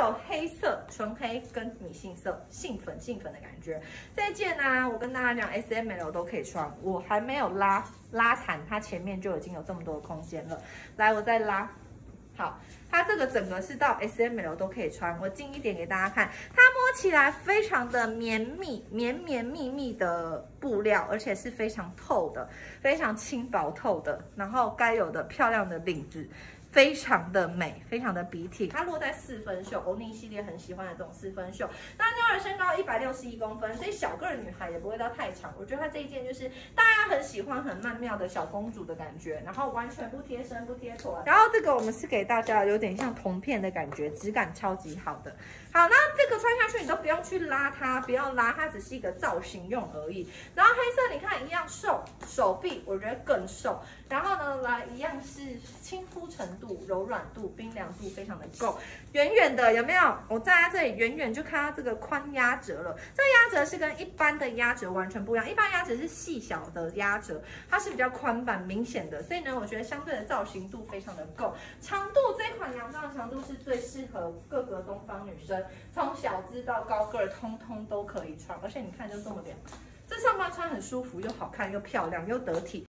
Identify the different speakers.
Speaker 1: 有黑色、纯黑跟米杏色，杏粉的感觉。这一件呢、我跟大家讲 ，S、M、L 都可以穿，我还没有拉弹，它前面就已经有这么多的空间了。来，我再拉。好，它这个整个是到 S、M、L 都可以穿。我近一点给大家看，它摸起来非常的绵密的布料，而且是非常透的，非常轻薄透的。然后该有的漂亮的领子。非常的美，非常的笔挺，它落在4分袖，欧尼系列很喜欢的这种4分袖。那妞儿身高161公分，所以小个儿女孩也不会到太长。我觉得它这一件就是大家很喜欢、很曼妙的小公主的感觉，然后完全不贴身、不贴腿。然后这个我们是给大家有点像铜片的感觉，质感超级好的。好，那这个穿下去你都不用去拉它，不要拉，它只是一个造型用而已。然后黑色你看一样瘦，手臂我觉得更瘦。然后呢，来一样是亲肤程度、柔软度、冰凉度非常的够。远远的有没有？我站在这里远远就看到这个宽压折了。这个压折是跟一般的压折完全不一样，一般压折是细小的压折，它是比较宽版明显的，所以呢，我觉得相对的造型度非常的够。长度这款洋装的长度是最适合各个东方女生，从小资到高个儿，通通都可以穿，而且你看就这么凉。这上班穿很舒服，又好看，又漂亮，又得体。